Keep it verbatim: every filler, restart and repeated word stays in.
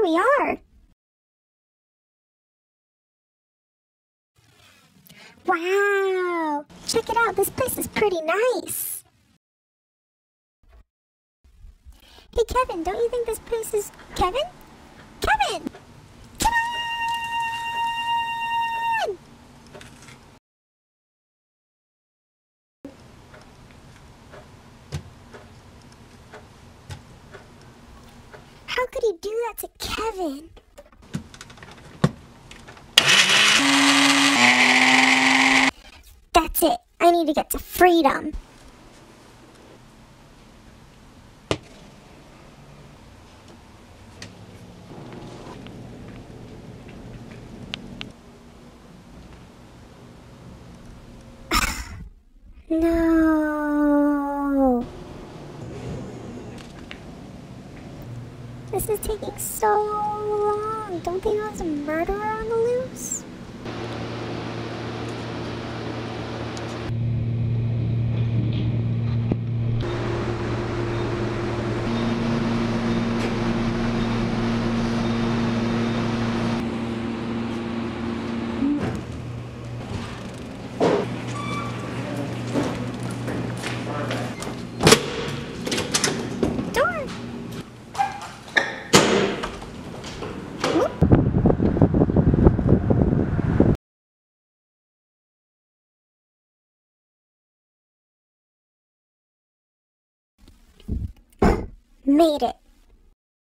we are. Wow! Check it out, this place is pretty nice. Hey Kevin, don't you think this place is... Kevin? Kevin! Kevin! How could he do that to Kevin? That's it. I need to get to freedom. No. This is taking so long. Don't they know there's a murderer on the loose? Made it.